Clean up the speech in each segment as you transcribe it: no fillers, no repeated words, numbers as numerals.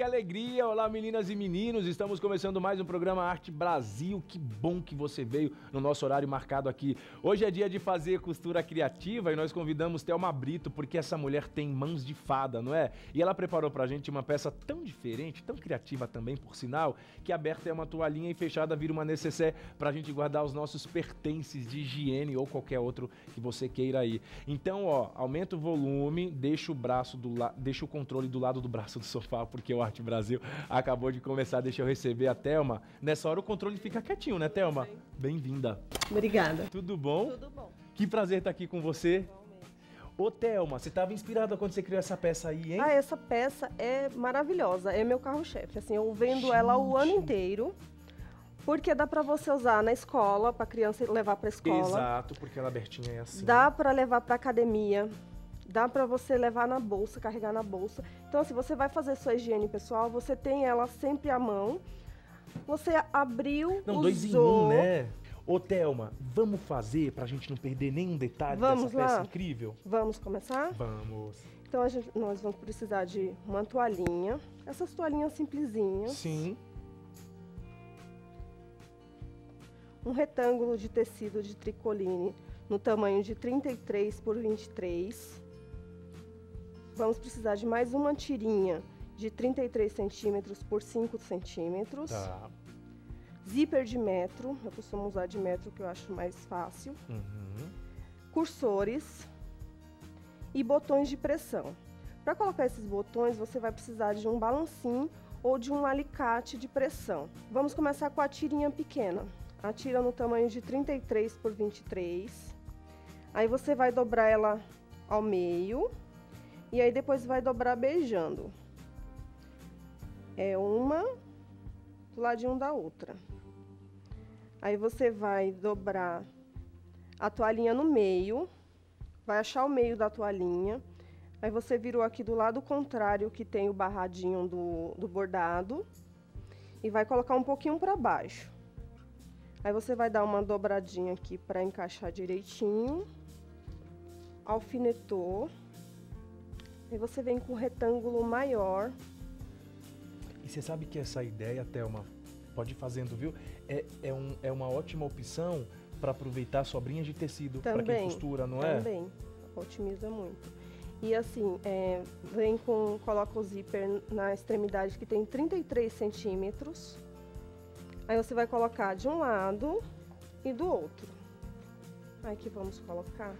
alegria! Olá, meninas e meninos! Estamos começando mais um programa Arte Brasil. Que bom que você veio no nosso horário marcado aqui. Hoje é dia de fazer costura criativa e nós convidamos Thelma Brito, porque essa mulher tem mãos de fada, não é? E ela preparou pra gente uma peça tão diferente, tão criativa também, por sinal, que aberta é uma toalhinha e fechada vira uma necessaire pra gente guardar os nossos pertences de higiene ou qualquer outro que você queira aí. Então, ó, aumenta o volume, deixa o controle do lado do braço do sofá, porque o Arte Brasil acabou de começar. Deixa eu receber a Thelma. Nessa hora o controle fica quietinho, né, Thelma? Bem-vinda. Obrigada. Tudo bom? Tudo bom. Que prazer estar aqui com você. Ô, Thelma, você estava inspirada quando você criou essa peça aí, hein? Ah, essa peça é maravilhosa, é meu carro-chefe. Assim, eu vendo ela o ano inteiro, porque dá pra você usar na escola, pra criança levar pra escola. Exato, porque ela abertinha é assim. Dá pra levar pra academia, dá pra você levar na bolsa, carregar na bolsa. Então, assim, você vai fazer sua higiene pessoal, você tem ela sempre à mão. Você abriu, Não, usou... 2 em 1, né? Ô, Thelma, vamos fazer pra gente não perder nenhum detalhe Vamos dessa lá? peça incrível? Vamos começar? Vamos. Então, nós vamos precisar de uma toalhinha, essas toalhinhas simplesinhas. Sim. Um retângulo de tecido de tricoline no tamanho de 33 por 23. Vamos precisar de mais uma tirinha de 33 centímetros por 5 centímetros. Tá. Zíper de metro, eu costumo usar de metro que eu acho mais fácil. Uhum. Cursores e botões de pressão. Para colocar esses botões, você vai precisar de um balancinho ou de um alicate de pressão. Vamos começar com a tirinha pequena. A tira no tamanho de 33 por 23. Aí você vai dobrar ela ao meio e aí depois vai dobrar beijando. É uma do ladinho da outra. Aí você vai dobrar a toalhinha no meio, vai achar o meio da toalhinha. Aí você virou aqui do lado contrário que tem o barradinho do bordado e vai colocar um pouquinho para baixo. Aí você vai dar uma dobradinha aqui para encaixar direitinho. Alfinetou. Aí você vem com um retângulo maior. E você sabe que essa ideia, Thelma, pode ir fazendo, viu? É uma ótima opção para aproveitar sobrinhas de tecido para quem costura, não é? Também, otimiza muito. E assim, coloca o zíper na extremidade que tem 33 centímetros. Aí você vai colocar de um lado e do outro. Aí que vamos colocar.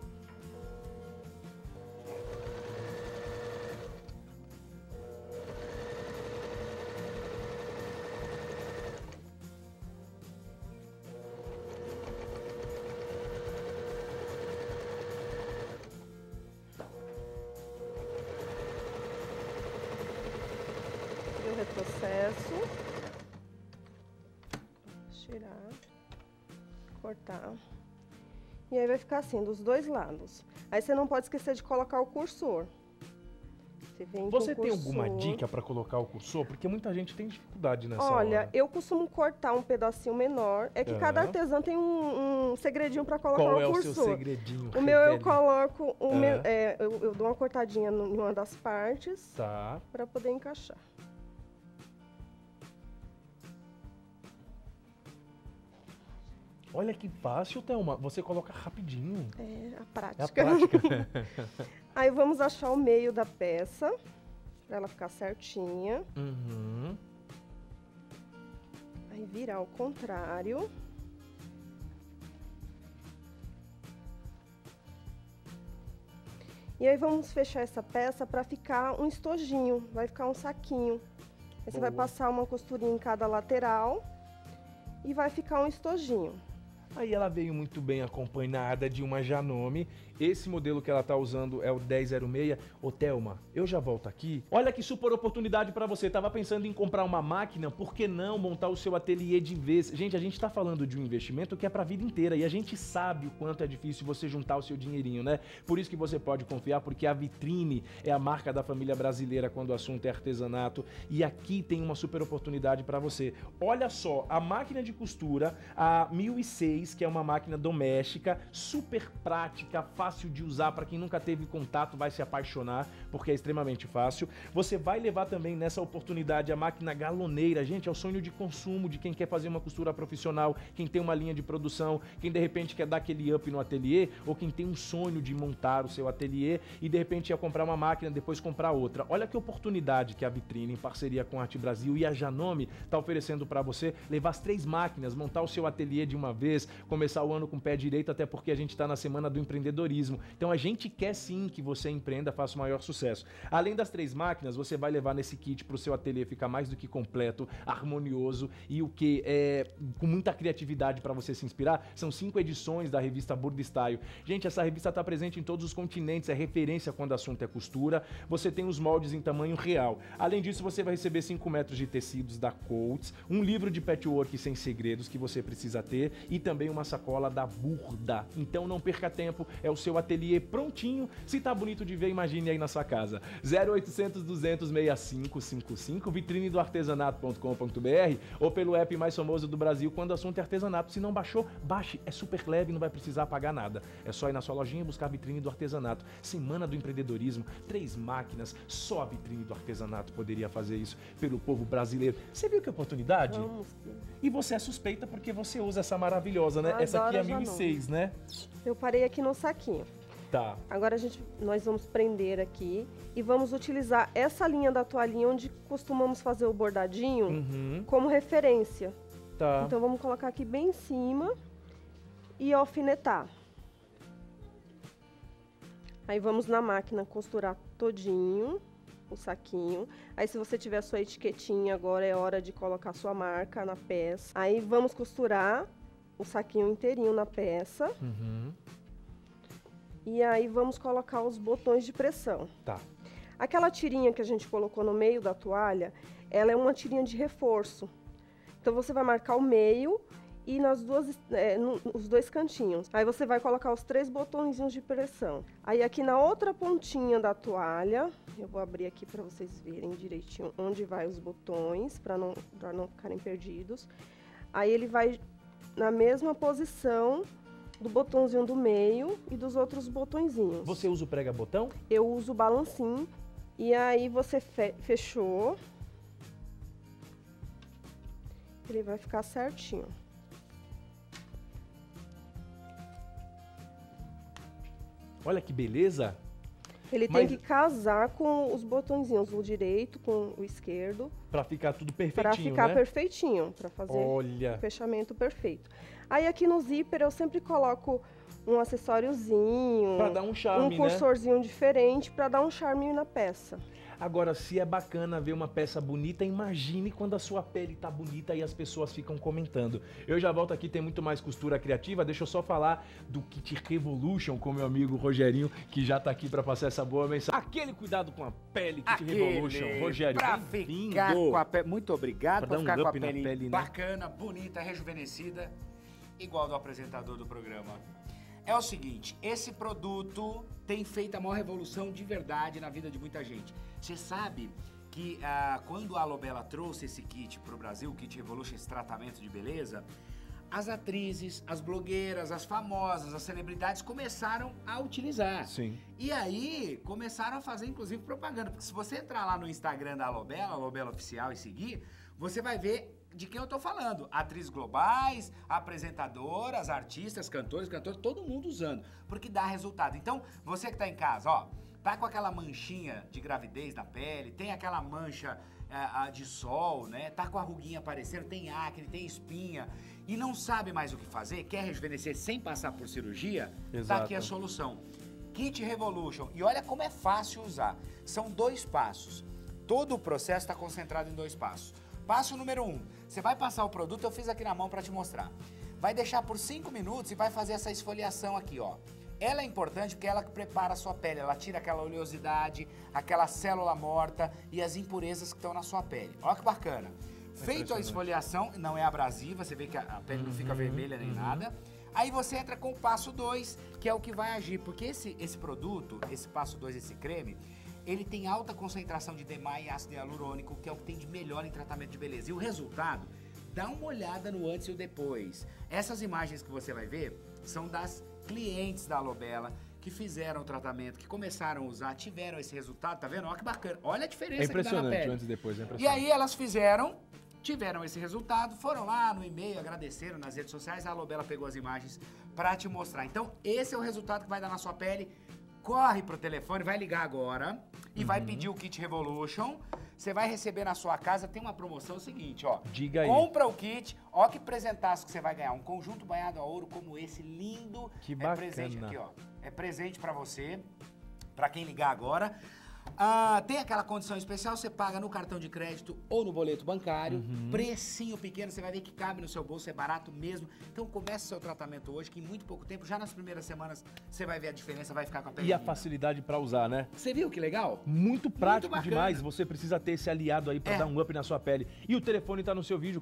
E o retrocesso. Tirar, cortar. E aí vai ficar assim, dos dois lados. Aí você não pode esquecer de colocar o cursor. Você tem alguma dica para colocar o cursor? Porque muita gente tem dificuldade nessa hora. Olha, eu costumo cortar um pedacinho menor. É que cada artesã tem um segredinho para colocar o cursor. Qual é o seu segredinho? O meu eu coloco, eu dou uma cortadinha em uma das partes, tá, para poder encaixar. Olha que fácil, Thelma. Você coloca rapidinho. É a prática. É a prática. Aí vamos achar o meio da peça, pra ela ficar certinha. Uhum. Aí virar ao contrário. E aí vamos fechar essa peça pra ficar um estojinho, vai ficar um saquinho. Aí você vai passar uma costurinha em cada lateral e vai ficar um estojinho. Aí ela veio muito bem acompanhada de uma Janome. Esse modelo que ela tá usando é o 1006. Ô, Thelma, eu já volto aqui. Olha que super oportunidade para você. Tava pensando em comprar uma máquina, por que não montar o seu ateliê de vez? Gente, a gente tá falando de um investimento que é pra vida inteira e a gente sabe o quanto é difícil você juntar o seu dinheirinho, né? Por isso que você pode confiar, porque a Vitrine é a marca da família brasileira quando o assunto é artesanato. E aqui tem uma super oportunidade para você. Olha só, a máquina de costura, a 1006, Atriz, que é uma máquina doméstica, super prática, fácil de usar, para quem nunca teve contato vai se apaixonar, porque é extremamente fácil. Você vai levar também nessa oportunidade a máquina galoneira, gente, é o sonho de consumo de quem quer fazer uma costura profissional, quem tem uma linha de produção, quem de repente quer dar aquele up no ateliê, ou quem tem um sonho de montar o seu ateliê e de repente ia comprar uma máquina, depois comprar outra. Olha que oportunidade que a Vitrine, em parceria com a Arte Brasil e a Janome, está oferecendo para você levar as 3 máquinas, montar o seu ateliê de uma vez, começar o ano com o pé direito, até porque a gente está na semana do empreendedorismo. Então a gente quer sim que você empreenda, faça o maior sucesso. Além das 3 máquinas, você vai levar nesse kit para o seu ateliê ficar mais do que completo, harmonioso e o que é com muita criatividade para você se inspirar. São 5 edições da revista Burda Style. Gente, essa revista está presente em todos os continentes, é referência quando o assunto é costura. Você tem os moldes em tamanho real. Além disso, você vai receber 5 metros de tecidos da Coats, um livro de patchwork sem segredos que você precisa ter e também uma sacola da Burda. Então não perca tempo, é o seu ateliê prontinho. Se tá bonito de ver, imagine aí na sua casa. 0800 200 6555, vitrinedoartesanato.com.br ou pelo app mais famoso do Brasil quando o assunto é artesanato. Se não baixou, baixe, é super leve, não vai precisar pagar nada. É só ir na sua lojinha e buscar a Vitrine do Artesanato. Semana do empreendedorismo, 3 máquinas, só a Vitrine do Artesanato poderia fazer isso pelo povo brasileiro. Você viu que oportunidade? Vamos. E você é suspeita porque você usa essa maravilhosa, né? Eu Essa aqui é a adoro a 1006, né? Eu parei aqui no saquinho. Tá. Agora nós vamos prender aqui e vamos utilizar essa linha da toalhinha onde costumamos fazer o bordadinho como referência. Tá. Então vamos colocar aqui bem em cima e alfinetar. Aí vamos na máquina costurar todinho o saquinho. Aí se você tiver a sua etiquetinha, agora é hora de colocar a sua marca na peça. Aí vamos costurar o saquinho inteirinho na peça. E aí vamos colocar os botões de pressão. Tá. Aquela tirinha que a gente colocou no meio da toalha, ela é uma tirinha de reforço. Então você vai marcar o meio e os 2 cantinhos. Aí você vai colocar os 3 botõezinhos de pressão. Aí aqui na outra pontinha da toalha, eu vou abrir aqui para vocês verem direitinho onde vai os botões, para não ficarem perdidos. Aí ele vai na mesma posição do botãozinho do meio e dos outros botõezinhos. Você usa o prega-botão? Eu uso o balancim. E aí você fechou. Ele vai ficar certinho. Olha que beleza. Ele tem que casar com os botõezinhos, o direito com o esquerdo. Pra ficar tudo perfeitinho, Pra ficar né? perfeitinho, pra fazer o fechamento perfeito. Aí aqui no zíper eu sempre coloco um acessóriozinho. Pra dar um charme, um cursorzinho diferente pra dar um charme na peça. Agora, se é bacana ver uma peça bonita, imagine quando a sua pele tá bonita e as pessoas ficam comentando. Eu já volto aqui, tem muito mais costura criativa. Deixa eu só falar do Kit Revolution com meu amigo Rogerinho, que já tá aqui pra passar essa boa mensagem. Aquele cuidado com a pele, Kit Revolution. Rogério, pra ficar com a pele, muito obrigado, pra ficar dar um com a up na pele, pele, né? bacana, bonita, rejuvenescida, igual do apresentador do programa. É o seguinte, esse produto tem feito a maior revolução de verdade na vida de muita gente. Você sabe que quando a Alobela trouxe esse kit pro Brasil, o Kit Revolution, esse tratamento de beleza, as atrizes, as blogueiras, as famosas, as celebridades começaram a utilizar. Sim. E aí, começaram a fazer, inclusive, propaganda. Porque se você entrar lá no Instagram da Alobela Oficial, e seguir, você vai ver de quem eu tô falando. Atrizes globais, apresentadoras, artistas, cantores, todo mundo usando. Porque dá resultado. Então, você que tá em casa, ó, tá com aquela manchinha de gravidez na pele, tem aquela mancha de sol, né? Tá com a ruguinha aparecendo, tem acne, tem espinha e não sabe mais o que fazer, quer rejuvenescer sem passar por cirurgia? Exato. Tá aqui a solução. Kit Revolution. E olha como é fácil usar. São 2 passos. Todo o processo está concentrado em 2 passos. Passo número 1. Você vai passar o produto, eu fiz aqui na mão para te mostrar. Vai deixar por 5 minutos e vai fazer essa esfoliação aqui, ó. Ela é importante porque ela que prepara a sua pele, ela tira aquela oleosidade, aquela célula morta e as impurezas que estão na sua pele. Olha que bacana. Feito a esfoliação, não é abrasiva, você vê que a pele não fica vermelha nem nada. Aí você entra com o passo 2, que é o que vai agir, porque esse produto, esse passo 2, esse creme, ele tem alta concentração de DMA e ácido hialurônico, que é o que tem de melhor em tratamento de beleza. E o resultado dá uma olhada no antes e o depois. Essas imagens que você vai ver são das clientes da Alobela que fizeram o tratamento, que começaram a usar, tiveram esse resultado, tá vendo? Olha que bacana, olha a diferença É que dá na impressionante, pele. antes e depois, é E impressionante. aí elas tiveram esse resultado, foram lá no e-mail, agradeceram nas redes sociais, a Alobela pegou as imagens pra te mostrar. Então, esse é o resultado que vai dar na sua pele. Corre pro telefone, vai ligar agora e vai pedir o Kit Revolution. Você vai receber na sua casa, tem uma promoção seguinte, ó. Diga aí. Compra o kit, ó que presentaço que você vai ganhar. Um conjunto banhado a ouro como esse, lindo. Que É bacana. presente aqui, ó. É presente pra você, pra quem ligar agora. Tem aquela condição especial, você paga no cartão de crédito ou no boleto bancário, precinho pequeno, você vai ver que cabe no seu bolso, é barato mesmo. Então comece o seu tratamento hoje, que em muito pouco tempo, já nas primeiras semanas, você vai ver a diferença, vai ficar com a pele E a linda. facilidade pra usar, né? Você viu que legal? Muito prático bacana. demais, você precisa ter esse aliado aí pra É. dar um up na sua pele. E o telefone tá no seu vídeo,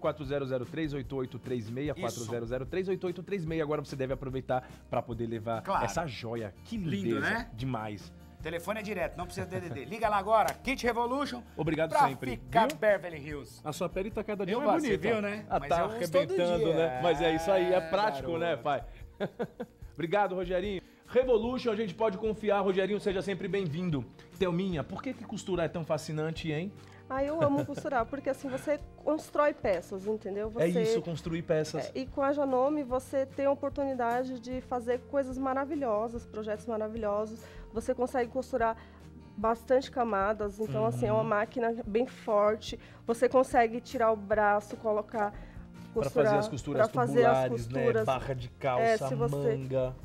4003-8836, 4003-8836. Agora você deve aproveitar pra poder levar Claro. essa joia. Que Lindo, lindeza, né? demais. Telefone é direto, não precisa de DDD. Liga lá agora, Kit Revolution. Obrigado pra sempre, ficar viu? Beverly Hills. A sua pele tá cada dia Eu mais gosto, bonita. você viu, né? Ah, Mas tá eu uso todo arrebentando, dia. né? Mas é isso aí, é prático, garoto. né, pai? Obrigado, Rogerinho. Revolution, a gente pode confiar. Rogerinho, seja sempre bem-vindo. Thelminha, por que costurar é tão fascinante, hein? Eu amo costurar, porque assim você constrói peças, entendeu? Você, É isso, construir peças. E com a Janome você tem a oportunidade de fazer coisas maravilhosas, projetos maravilhosos. Você consegue costurar bastante camadas, então assim, é uma máquina bem forte. Você consegue tirar o braço, colocar, Pra costurar, fazer as costuras pra fazer as tubulares, né? costuras. Barra de calça, se você- manga.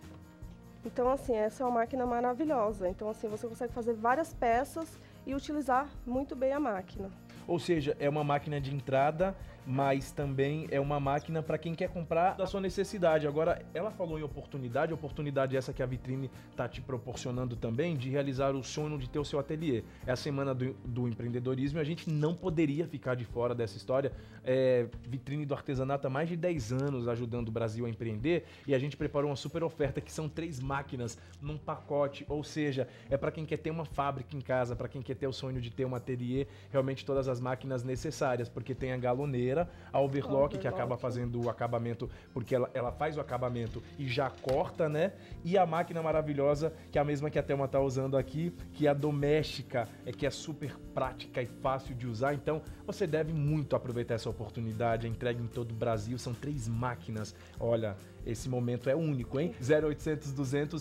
Então assim, essa é uma máquina maravilhosa. Então assim, você consegue fazer várias peças e utilizar muito bem a máquina. Ou seja, é uma máquina de entrada, mas também é uma máquina para quem quer comprar da sua necessidade. Agora, ela falou em oportunidade essa que a vitrine tá te proporcionando também, de realizar o sonho de ter o seu ateliê. É a semana do empreendedorismo e a gente não poderia ficar de fora dessa história. Vitrine do artesanato há mais de 10 anos ajudando o Brasil a empreender e a gente preparou uma super oferta que são 3 máquinas num pacote, ou seja, é para quem quer ter uma fábrica em casa, para quem quer ter o sonho de ter um ateliê, realmente todas as máquinas necessárias, porque tem a galoneira, a overlock, que acaba fazendo o acabamento, porque ela faz o acabamento e já corta, né? E a máquina maravilhosa, que é a mesma que a Thelma tá usando aqui, que é a doméstica, que é super prática e fácil de usar. Então, você deve muito aproveitar essa oportunidade, a entrega em todo o Brasil, são 3 máquinas. Olha, esse momento é único, hein? 0800 200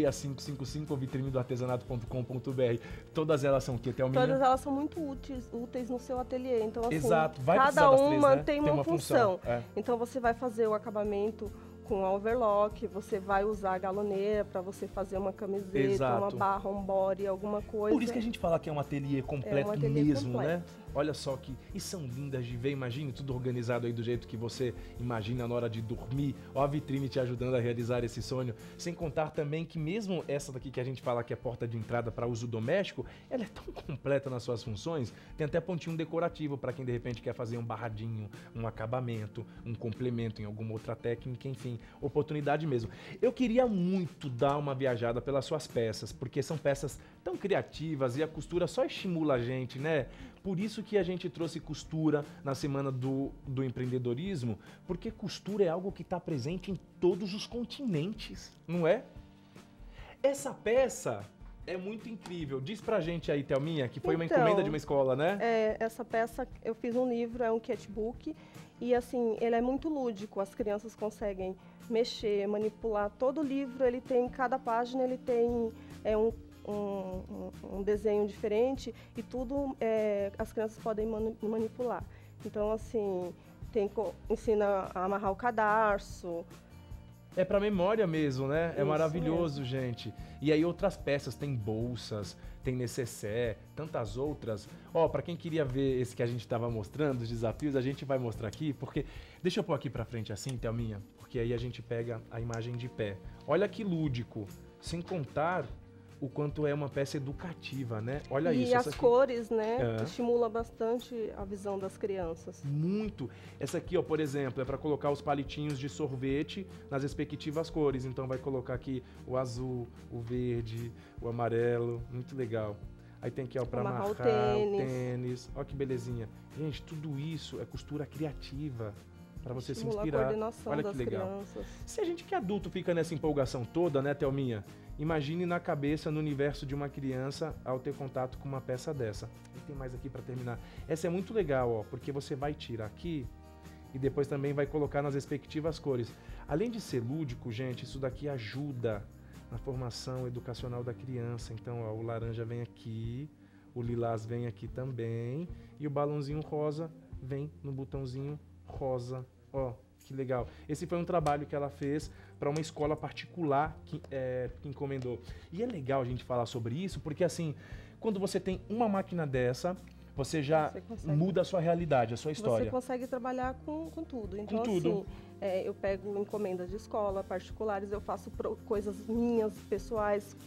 6555 ou vitrine do artesanato.com.br. Todas elas são o quê, Thelminha? Todas elas são muito úteis no seu ateliê. Então, assim, Exato, vai precisar cada das três, uma né? tem uma função. Então, você vai fazer o acabamento com a overlock, você vai usar a galoneira para você fazer uma camiseta, Exato. uma barra, um body, alguma coisa. Por isso que a gente fala que é um ateliê completo ateliê mesmo, completo. né? Olha só que... E são lindas de ver, imagine tudo organizado aí do jeito que você imagina na hora de dormir. Ó a vitrine te ajudando a realizar esse sonho. Sem contar também que mesmo essa daqui que a gente fala que é porta de entrada para uso doméstico, ela é tão completa nas suas funções, tem até pontinho decorativo para quem de repente quer fazer um barradinho, um acabamento, um complemento em alguma outra técnica, enfim, oportunidade mesmo. Eu queria muito dar uma viajada pelas suas peças, porque são peças tão criativas e a costura só estimula a gente, né? Por isso que a gente trouxe costura na semana do empreendedorismo, porque costura é algo que está presente em todos os continentes, não é? Essa peça é muito incrível. Diz pra gente aí, Thelminha, que foi uma Então, encomenda de uma escola, né? Essa peça, eu fiz um livro, é um sketchbook, e assim, ele é muito lúdico, as crianças conseguem mexer, manipular. Todo livro, ele tem, cada página, ele tem um desenho diferente e tudo as crianças podem manipular. Então, assim, ensina a amarrar o cadarço. É pra memória mesmo, né? É Isso maravilhoso, gente. E aí outras peças, tem bolsas, tem necessaire, tantas outras. Ó, pra quem queria ver esse que a gente tava mostrando, os desafios, a gente vai mostrar aqui, porque... Deixa eu pôr aqui pra frente assim, Thelminha, porque aí a gente pega a imagem de pé. Olha que lúdico, sem contar o quanto é uma peça educativa, né? Olha isso. E as essa aqui... cores, né? Estimula bastante a visão das crianças. Muito. Essa aqui, ó, por exemplo, é para colocar os palitinhos de sorvete nas respectivas cores. Então vai colocar aqui o azul, o verde, o amarelo. Muito legal. Aí tem aqui, ó, pra Amarrar amarrar o o tênis. Ó que belezinha. Gente, tudo isso é costura criativa. Pra você se Estimula inspirar. a coordenação Olha das que legal. crianças. Se a gente que é adulto fica nessa empolgação toda, né, Thelminha? Imagine na cabeça, no universo de uma criança ao ter contato com uma peça dessa. E tem mais aqui pra terminar. Essa é muito legal, ó, porque você vai tirar aqui e depois também vai colocar nas respectivas cores. Além de ser lúdico, gente, isso daqui ajuda na formação educacional da criança. Então, ó, o laranja vem aqui, o lilás vem aqui também e o balãozinho rosa vem no botãozinho rosa. Ó, que legal. Esse foi um trabalho que ela fez para uma escola particular que encomendou. E é legal a gente falar sobre isso, porque assim, quando você tem uma máquina dessa, você já muda a sua realidade, a sua história. Você consegue trabalhar com tudo. Então, Com tudo. assim, eu pego encomendas de escola, particulares, eu faço coisas minhas, pessoais,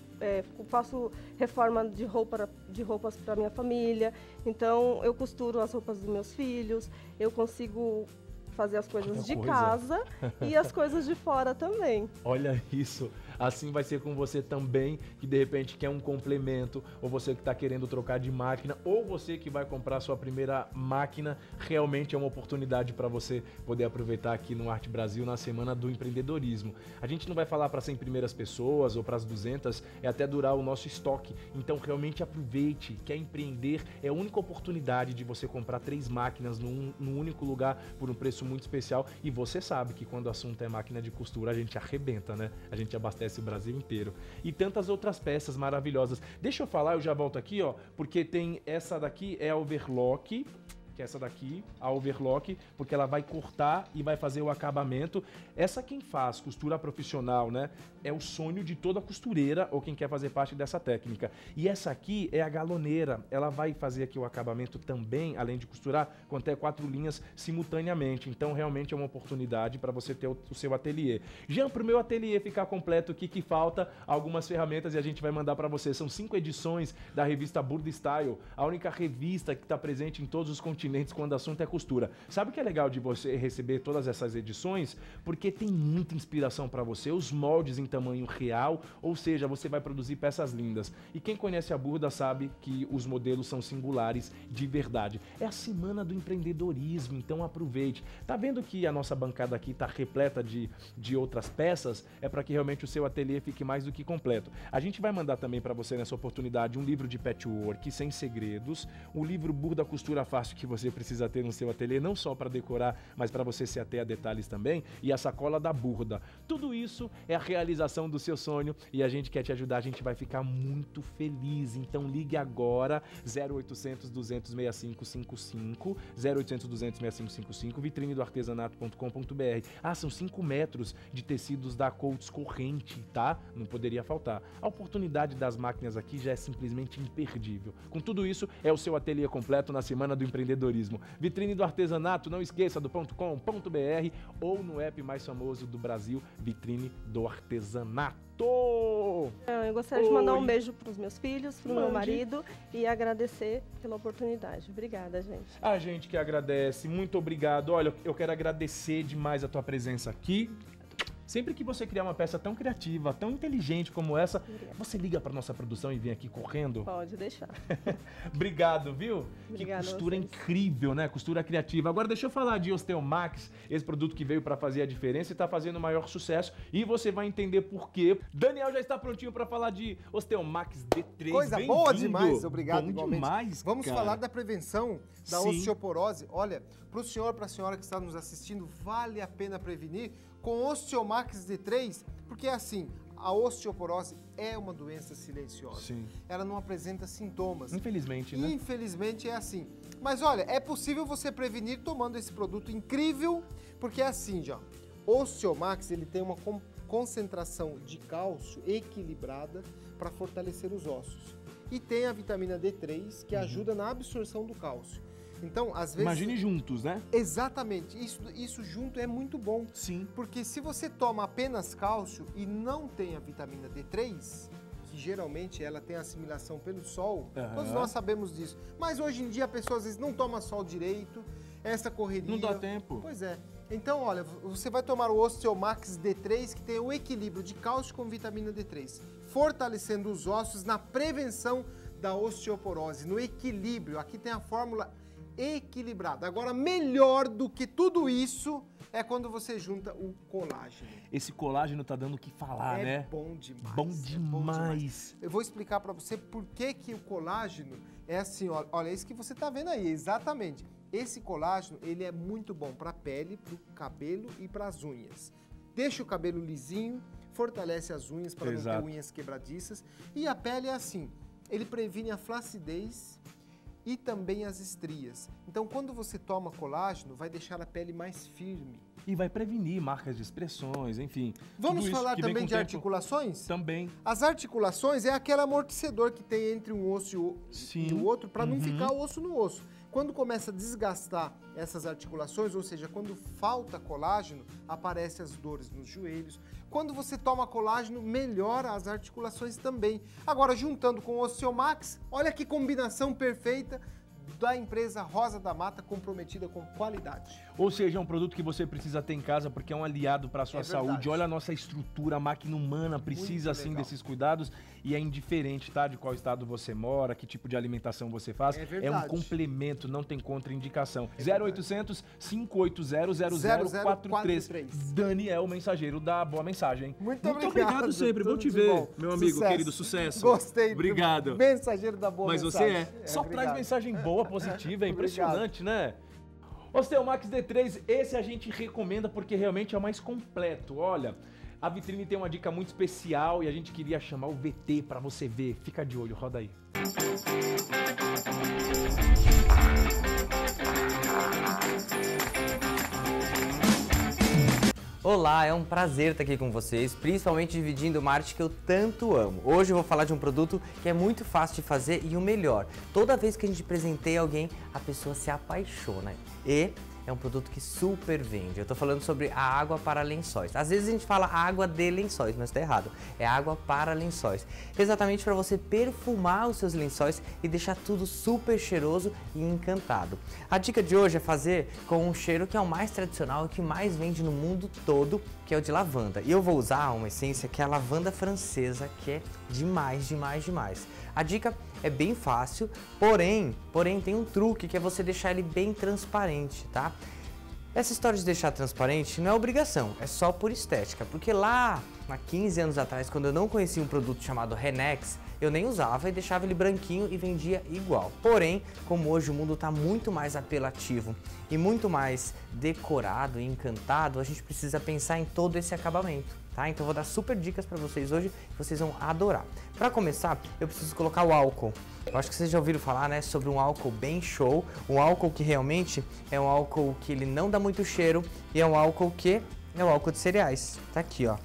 faço reforma de roupas para minha família. Então, eu costuro as roupas dos meus filhos, eu consigo fazer as coisas de casa e as coisas de fora também. Olha isso. Assim vai ser com você também, que de repente quer um complemento, ou você que está querendo trocar de máquina, ou você que vai comprar sua primeira máquina. Realmente é uma oportunidade para você poder aproveitar aqui no Arte Brasil na Semana do Empreendedorismo. A gente não vai falar para 100 primeiras pessoas ou para as 200, é até durar o nosso estoque. Então realmente aproveite. Quer empreender? É a única oportunidade de você comprar 3 máquinas num único lugar por um preço muito especial. E você sabe que quando o assunto é máquina de costura, a gente arrebenta, né? A gente abastece o Brasil inteiro. E tantas outras peças maravilhosas. Deixa eu falar, eu já volto aqui, ó, porque tem essa daqui, é a overlock, que é essa daqui, a overlock, porque ela vai cortar e vai fazer o acabamento. Essa quem faz costura profissional, né? É o sonho de toda costureira ou quem quer fazer parte dessa técnica. E essa aqui é a galoneira. Ela vai fazer aqui o acabamento também, além de costurar, com até 4 linhas simultaneamente. Então, realmente é uma oportunidade para você ter o seu ateliê. Já para o meu ateliê ficar completo, o que falta? Algumas ferramentas e a gente vai mandar para você. São 5 edições da revista Burda Style, a única revista que está presente em todos os continentes quando o assunto é costura. Sabe o que é legal de você receber todas essas edições? Porque tem muita inspiração para você, os moldes em tamanho real, ou seja, você vai produzir peças lindas. E quem conhece a Burda sabe que os modelos são singulares de verdade. É a Semana do Empreendedorismo, então aproveite. Tá vendo que a nossa bancada aqui tá repleta de outras peças? É para que realmente o seu ateliê fique mais do que completo. A gente vai mandar também para você nessa oportunidade um livro de patchwork sem segredos, o livro Burda Costura Fácil que você precisa ter no seu ateliê, não só para decorar, mas para você se ater a detalhes também, e a sacola da Burda. Tudo isso é a realização do seu sonho e a gente quer te ajudar, a gente vai ficar muito feliz. Então ligue agora, 0800 200 6555, 0800 200 6555, vitrinedoartesanato.com.br. Ah, são 5 metros de tecidos da Coats corrente, tá? Não poderia faltar. A oportunidade das máquinas aqui já é simplesmente imperdível. Com tudo isso, é o seu ateliê completo na Semana do Empreendedorismo. Vitrine do Artesanato, não esqueça do .com.br ou no app mais famoso do Brasil, Vitrine do Artesanato. Eu gostaria de mandar um beijo para os meus filhos, para o meu marido e agradecer pela oportunidade. Obrigada, gente. A gente que agradece, muito obrigado. Olha, eu quero agradecer demais a tua presença aqui. Sempre que você criar uma peça tão criativa, tão inteligente como essa, você liga para nossa produção e vem aqui correndo? Pode deixar. Obrigado, viu? Obrigada, que costura vocês. Incrível, né? Costura criativa. Agora deixa eu falar de Osteomax, esse produto que veio para fazer a diferença e está fazendo o maior sucesso. E você vai entender por quê. Daniel já está prontinho para falar de Osteomax D3. Coisa boa demais, obrigado. Bom igualmente. demais, Vamos cara. falar da prevenção da Sim. osteoporose. Olha, para o senhor, para a senhora que está nos assistindo, vale a pena prevenir com Osteomax D3, porque é assim, a osteoporose é uma doença silenciosa. Sim. Ela não apresenta sintomas. Infelizmente, né? Infelizmente é assim. Mas olha, é possível você prevenir tomando esse produto incrível, porque é assim, já. O Osteomax, ele tem uma concentração de cálcio equilibrada para fortalecer os ossos. E tem a vitamina D3, que ajuda na absorção do cálcio. Então, às vezes... Imagine juntos, né? Exatamente. Isso junto é muito bom. Sim. Porque se você toma apenas cálcio e não tem a vitamina D3, que geralmente ela tem assimilação pelo sol, todos nós sabemos disso. Mas hoje em dia a pessoa às vezes não toma sol direito, essa correria... Não dá tempo. Pois é. Então, olha, você vai tomar o Osteomax D3, que tem o equilíbrio de cálcio com vitamina D3, fortalecendo os ossos na prevenção da osteoporose, no equilíbrio. Aqui tem a fórmula equilibrada. Agora, melhor do que tudo isso é quando você junta o colágeno. Esse colágeno tá dando o que falar, né? É bom demais. Bom demais. Eu vou explicar para você por que que o colágeno é assim, olha, isso que você tá vendo aí, exatamente. Esse colágeno, ele é muito bom para a pele, para o cabelo e para as unhas. Deixa o cabelo lisinho, fortalece as unhas para não ter unhas quebradiças. E a pele é assim, ele previne a flacidez e também as estrias. Então, quando você toma colágeno, vai deixar a pele mais firme. E vai prevenir marcas de expressões, enfim. Vamos falar também de articulações? Também. As articulações é aquele amortecedor que tem entre um osso e o outro, para não ficar osso no osso. Quando começa a desgastar essas articulações, ou seja, quando falta colágeno, aparecem as dores nos joelhos. Quando você toma colágeno, melhora as articulações também. Agora, juntando com o Osteomax, olha que combinação perfeita da empresa Rosa da Mata, comprometida com qualidade. Ou seja, é um produto que você precisa ter em casa porque é um aliado para a sua saúde. Olha a nossa estrutura, a máquina humana precisa sim desses cuidados e é indiferente, tá? De qual estado você mora, que tipo de alimentação você faz. É um complemento, não tem contraindicação. 0800 580 0043. Daniel, mensageiro da Boa Mensagem. Muito obrigado sempre, bom te ver, meu amigo querido, sucesso. Gostei. Obrigado. Mensageiro da Boa Mensagem. Mas você só traz mensagem boa, positiva, é impressionante, né? Osteomax D3, esse a gente recomenda porque realmente é o mais completo. Olha, a vitrine tem uma dica muito especial e a gente queria chamar o VT para você ver. Fica de olho, roda aí. Olá, é um prazer estar aqui com vocês, principalmente dividindo uma arte que eu tanto amo. Hoje eu vou falar de um produto que é muito fácil de fazer e o melhor, toda vez que a gente presenteia alguém, a pessoa se apaixona. E é um produto que super vende. Eu tô falando sobre a água para lençóis. Às vezes a gente fala água de lençóis, mas tá errado. É água para lençóis. Exatamente para você perfumar os seus lençóis e deixar tudo super cheiroso e encantado. A dica de hoje é fazer com um cheiro que é o mais tradicional e que mais vende no mundo todo, que é o de lavanda. E eu vou usar uma essência que é a lavanda francesa, que é demais, demais, demais. A dica é bem fácil, porém tem um truque que é você deixar ele bem transparente, tá? Essa história de deixar transparente não é obrigação, é só por estética, porque lá há 15 anos atrás, quando eu não conhecia um produto chamado Renex, eu nem usava e deixava ele branquinho e vendia igual. Porém, como hoje o mundo está muito mais apelativo e muito mais decorado e encantado, a gente precisa pensar em todo esse acabamento, tá? Então eu vou dar super dicas para vocês hoje que vocês vão adorar. Para começar, eu preciso colocar o álcool. Eu acho que vocês já ouviram falar, né, sobre um álcool bem show, um álcool que realmente é um álcool que ele não dá muito cheiro e é um álcool que é o álcool de cereais. Tá aqui, ó.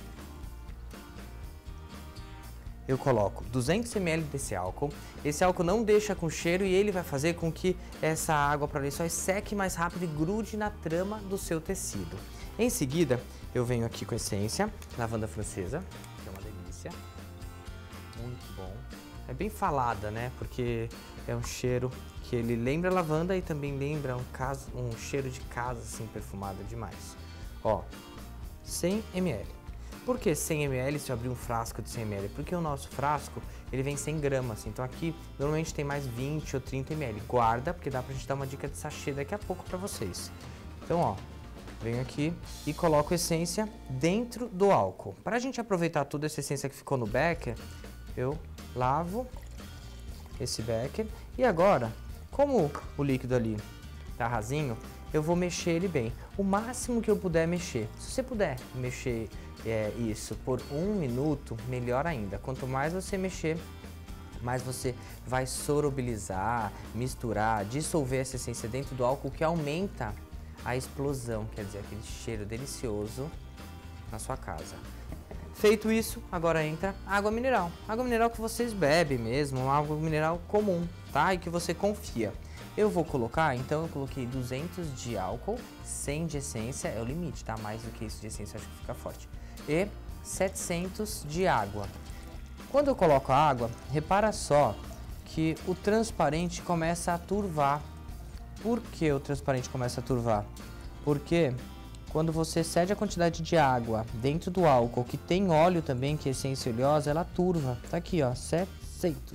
Eu coloco 200 ml desse álcool. Esse álcool não deixa com cheiro e ele vai fazer com que essa água para lençóis seque mais rápido e grude na trama do seu tecido. Em seguida, eu venho aqui com essência, lavanda francesa, que é uma delícia. Muito bom. É bem falada, né? Porque é um cheiro que ele lembra lavanda e também lembra um cheiro de casa, assim, perfumada demais. Ó, 100 ml. Por que 100 ml se eu abrir um frasco de 100 ml? Porque o nosso frasco, ele vem 100 gramas, então aqui normalmente tem mais 20 ou 30 ml. Guarda, porque dá pra gente dar uma dica de sachê daqui a pouco pra vocês. Então, ó, venho aqui e coloco essência dentro do álcool. Pra gente aproveitar toda essa essência que ficou no becker, eu lavo esse becker e agora, como o líquido ali tá rasinho, eu vou mexer ele bem. O máximo que eu puder mexer. Se você puder mexer isso por 1 minuto, melhor ainda. Quanto mais você mexer, mais você vai solubilizar, misturar, dissolver essa essência dentro do álcool, que aumenta a explosão, quer dizer, aquele cheiro delicioso na sua casa. Feito isso, agora entra água mineral. Água mineral que vocês bebem mesmo, uma água mineral comum, tá? E que você confia. Eu vou colocar, então eu coloquei 200 de álcool, 100 de essência, é o limite, tá? Mais do que isso de essência, acho que fica forte. E 700 de água. Quando eu coloco a água, repara só que o transparente começa a turvar. Por que o transparente começa a turvar? Porque quando você excede a quantidade de água dentro do álcool, que tem óleo também, que é essência oleosa, ela turva. Tá aqui, ó, 700.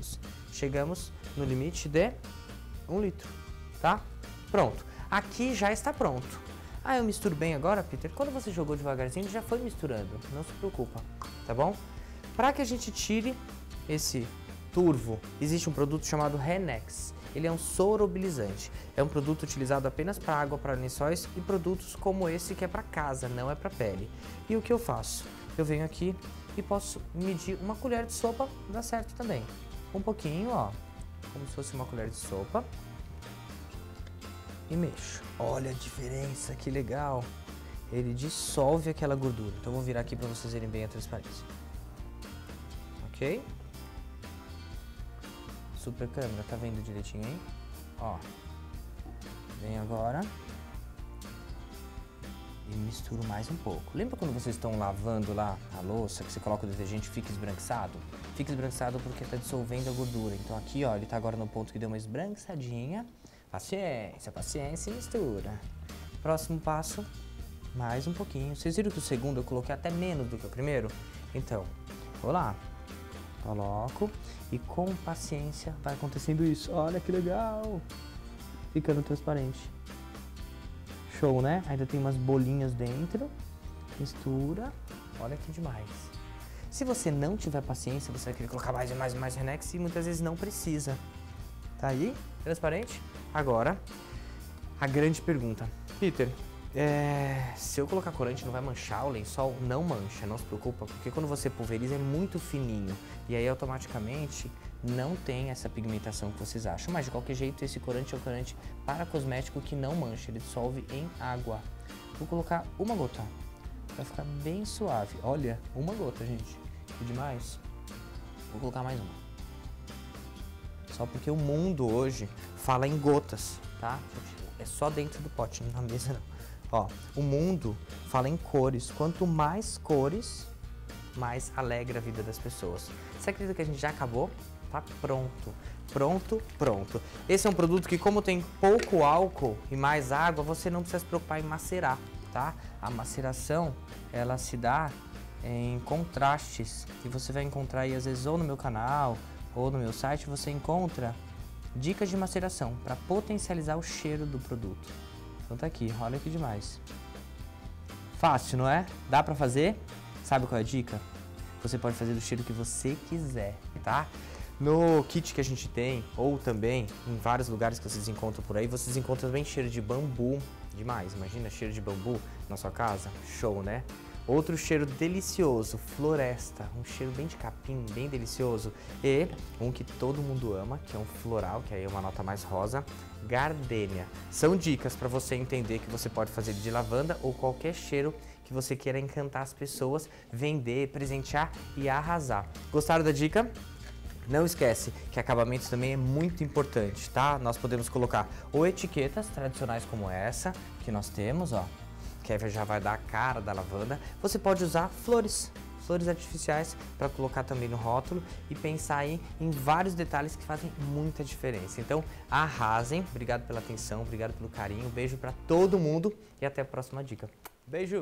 chegamos no limite de 1 litro, tá? Pronto. Aqui já está pronto. Ah, eu misturo bem agora, Peter? Quando você jogou devagarzinho, já foi misturando. Não se preocupa, tá bom? Para que a gente tire esse turvo, existe um produto chamado Renex. Ele é um sorobilizante. É um produto utilizado apenas para água, para lençóis e produtos como esse que é para casa, não é para pele. E o que eu faço? Eu venho aqui e posso medir uma colher de sopa, dá certo também. Um pouquinho, ó, como se fosse uma colher de sopa. E mexo. Olha a diferença, que legal. Ele dissolve aquela gordura. Então eu vou virar aqui para vocês verem bem a transparência. Ok? Super câmera, tá vendo direitinho aí? Ó. Vem agora. E misturo mais um pouco. Lembra quando vocês estão lavando lá a louça, que você coloca o detergente e fica esbranquiçado? Fica esbranquiçado porque tá dissolvendo a gordura. Então aqui, ó, ele tá agora no ponto que deu uma esbranquiçadinha. Paciência, paciência e mistura. Próximo passo, mais um pouquinho. Vocês viram que o segundo eu coloquei até menos do que o primeiro? Então, vou lá. Coloco e com paciência vai acontecendo isso. Olha que legal! Ficando transparente. Show, né? Ainda tem umas bolinhas dentro. Mistura. Olha que demais. Se você não tiver paciência, você vai querer colocar mais e mais e mais Renex e muitas vezes não precisa. Tá aí? Transparente? Agora, a grande pergunta. Peter, se eu colocar corante não vai manchar o lençol? Não mancha, não se preocupa, porque quando você pulveriza é muito fininho e aí automaticamente não tem essa pigmentação que vocês acham. Mas de qualquer jeito esse corante é um corante para cosmético que não mancha, ele dissolve em água. Vou colocar uma gota, vai ficar bem suave. Olha, uma gota, gente, que demais. Vou colocar mais uma. Só porque o mundo hoje fala em gotas, tá? É só dentro do pote, na mesa não. Ó, o mundo fala em cores. Quanto mais cores, mais alegra a vida das pessoas. Você acredita que a gente já acabou? Tá pronto. Pronto, pronto. Esse é um produto que, como tem pouco álcool e mais água, você não precisa se preocupar em macerar, tá? A maceração, ela se dá em contrastes, que você vai encontrar aí, às vezes, ou no meu canal, ou no meu site, você encontra dicas de maceração para potencializar o cheiro do produto. Então tá aqui, olha que demais. Fácil, não é? Dá pra fazer? Sabe qual é a dica? Você pode fazer do cheiro que você quiser, tá? No kit que a gente tem, ou também em vários lugares que vocês encontram por aí, vocês encontram também cheiro de bambu. Demais, imagina cheiro de bambu na sua casa? Show, né? Outro cheiro delicioso, floresta, um cheiro bem de capim, bem delicioso. E um que todo mundo ama, que é um floral, que aí é uma nota mais rosa, gardênia. São dicas para você entender que você pode fazer de lavanda ou qualquer cheiro que você queira encantar as pessoas, vender, presentear e arrasar. Gostaram da dica? Não esquece que acabamentos também é muito importante, tá? Nós podemos colocar ou etiquetas tradicionais como essa que nós temos, ó, que já vai dar a cara da lavanda. Você pode usar flores artificiais para colocar também no rótulo e pensar aí em vários detalhes que fazem muita diferença. Então, arrasem. Obrigado pela atenção, obrigado pelo carinho. Beijo para todo mundo e até a próxima dica. Beijo!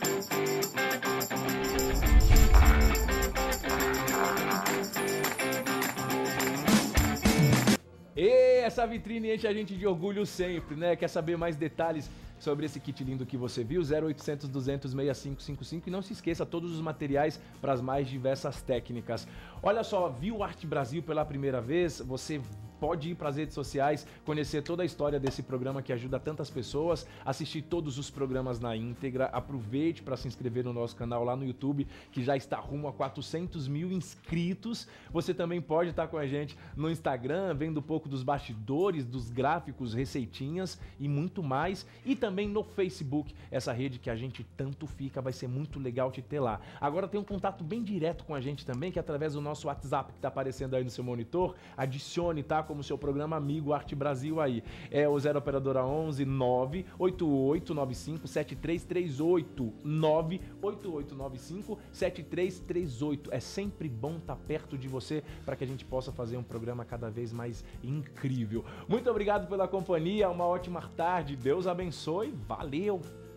E essa vitrine enche a gente de orgulho sempre, né? Quer saber mais detalhes sobre esse kit lindo que você viu? 0800 200 6555 e não se esqueça, todos os materiais para as mais diversas técnicas. Olha só, viu Arte Brasil pela primeira vez? Você pode ir para as redes sociais, conhecer toda a história desse programa que ajuda tantas pessoas, assistir todos os programas na íntegra, aproveite para se inscrever no nosso canal lá no YouTube, que já está rumo a 400 mil inscritos. Você também pode estar com a gente no Instagram, vendo um pouco dos bastidores, dos gráficos, receitinhas e muito mais. E também no Facebook, essa rede que a gente tanto fica, vai ser muito legal te ter lá. Agora tem um contato bem direto com a gente também, que é através do nosso WhatsApp que está aparecendo aí no seu monitor. Adicione, tá? Como seu programa amigo Arte Brasil aí. É o 0 operadora 11 98895 7338 98895 7338. É sempre bom estar perto de você para que a gente possa fazer um programa cada vez mais incrível. Muito obrigado pela companhia, uma ótima tarde, Deus abençoe, valeu!